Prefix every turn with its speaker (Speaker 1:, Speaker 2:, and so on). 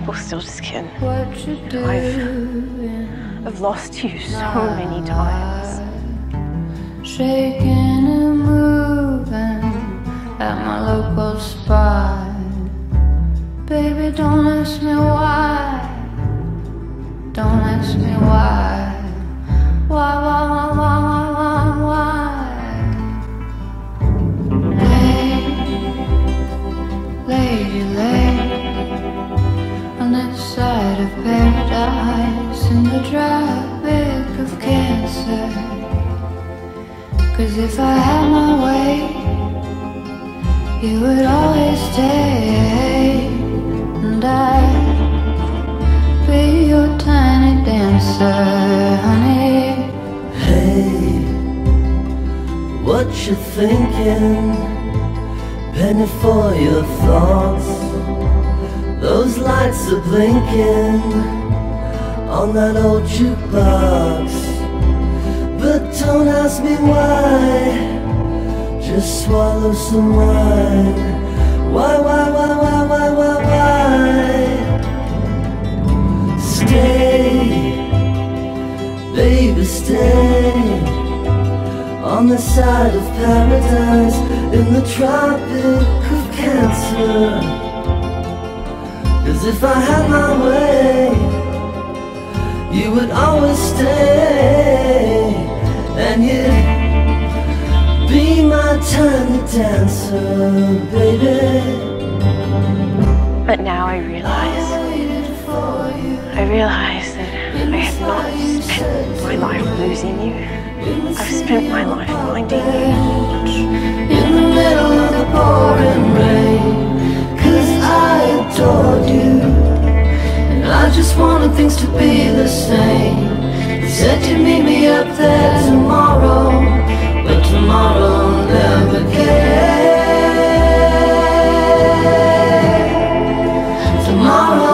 Speaker 1: People still just kidding. I've lost you so many times.
Speaker 2: Shaking and moving at my local spot. Baby, don't ask me why. Don't ask me why. Why? Lay, lady, lay on this side of paradise in the tropic of Cancer. 'Cause if I had my way, you would always stay, and I'd be your tiny dancer, honey.
Speaker 3: Hey, what you thinking? Penny for your thoughts. Those lights are blinking on that old jukebox. But don't ask me why. Just swallow some wine. Why? Stay, baby, stay on the side of paradise in the tropic of Cancer. 'Cause if I had my way, you would always stay, and you'd be my tiny dancer, baby.
Speaker 1: But now I realize that I have not spent my life losing you. I've spent my life finding you.
Speaker 2: In the middle of the pouring rain, 'cause I adored you, and I just wanted things to be the same. You said you'd meet me up there tomorrow, but tomorrow never came. Tomorrow